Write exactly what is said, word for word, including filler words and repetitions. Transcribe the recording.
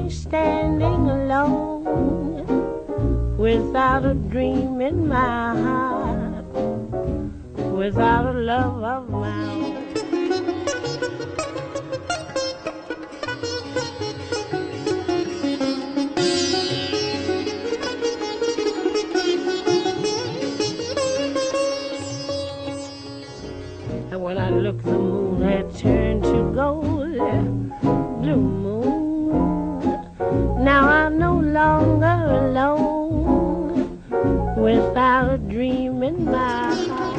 me standing alone without a dream in my heart, without a love of my own. And when I looked, the moon had turned to gold, blue moon. Now I'm no longer alone without a dream in my heart.